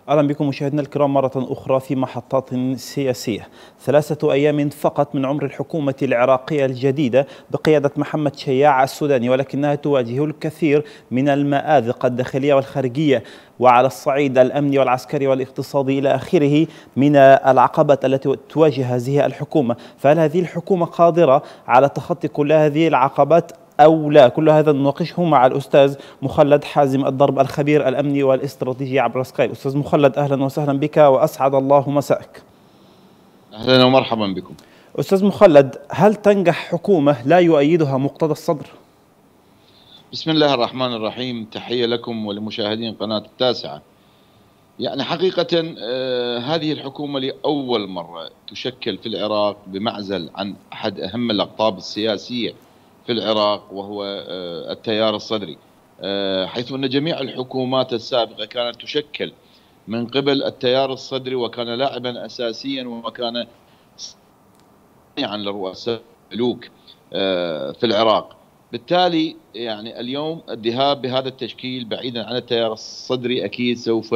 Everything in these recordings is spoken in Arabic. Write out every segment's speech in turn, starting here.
أهلا بكم مشاهدينا الكرام مرة أخرى في محطات سياسية. 3 أيام فقط من عمر الحكومة العراقية الجديدة بقيادة محمد شياع السوداني، ولكنها تواجه الكثير من المآزق الداخلية والخارجية، وعلى الصعيد الأمني والعسكري والاقتصادي إلى آخره من العقبات التي تواجه هذه الحكومة. فهل هذه الحكومة قادرة على تخطي كل هذه العقبات أو لا؟ كل هذا نناقشه مع الأستاذ مخلد حازم الضرب، الخبير الأمني والاستراتيجي عبر سكايب. أستاذ مخلد، أهلا وسهلا بك وأسعد الله مساءك. أهلا ومرحبا بكم. أستاذ مخلد، هل تنجح حكومة لا يؤيدها مقتدى الصدر؟ بسم الله الرحمن الرحيم، تحية لكم ولمشاهدين قناة التاسعة. يعني حقيقة هذه الحكومة لأول مرة تشكل في العراق بمعزل عن أحد أهم الأقطاب السياسية في العراق، وهو التيار الصدري، حيث أن جميع الحكومات السابقة كانت تشكل من قبل التيار الصدري، وكان لاعبا أساسيا وكان صانعا لرؤساء الملوك في العراق. بالتالي يعني اليوم الذهاب بهذا التشكيل بعيدا عن التيار الصدري أكيد سوف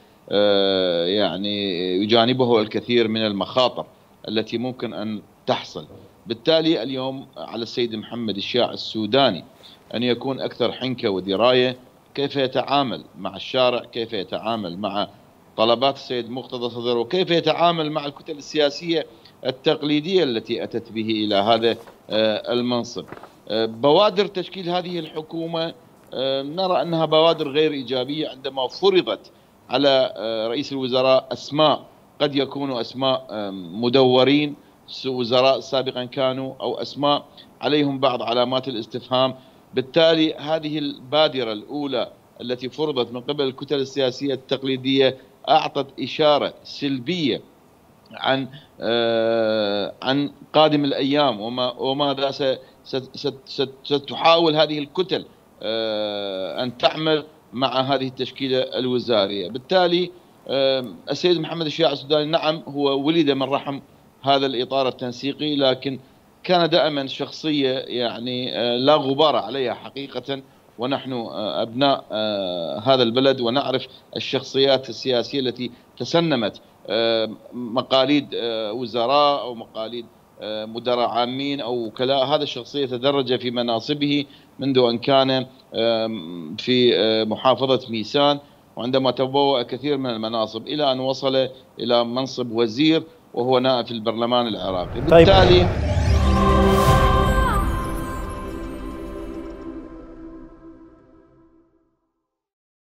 يعني يجانبه الكثير من المخاطر التي ممكن أن تحصل. بالتالي اليوم على السيد محمد الشياع السوداني أن يكون أكثر حنكة ودراية كيف يتعامل مع الشارع، كيف يتعامل مع طلبات السيد مقتدى الصدر، وكيف يتعامل مع الكتل السياسية التقليدية التي أتت به إلى هذا المنصب. بوادر تشكيل هذه الحكومة نرى أنها بوادر غير إيجابية عندما فرضت على رئيس الوزراء أسماء قد يكونوا أسماء مدورين، وزراء سابقا كانوا، أو أسماء عليهم بعض علامات الاستفهام. بالتالي هذه البادرة الأولى التي فرضت من قبل الكتل السياسية التقليدية أعطت إشارة سلبية عن قادم الأيام وماذا ستحاول هذه الكتل أن تعمل مع هذه التشكيلة الوزارية. بالتالي السيد محمد الشياع السوداني نعم هو ولد من رحم هذا الإطار التنسيقي، لكن كان دائما شخصية يعني لا غبار عليها حقيقة، ونحن أبناء هذا البلد ونعرف الشخصيات السياسية التي تسنمت مقاليد وزراء أو مقاليد مدراء عامين أو وكلاء. هذا الشخصية تدرج في مناصبه منذ أن كان في محافظة ميسان، وعندما تبوأ كثير من المناصب إلى أن وصل إلى منصب وزير وهو نائب في البرلمان العراقي. بالتالي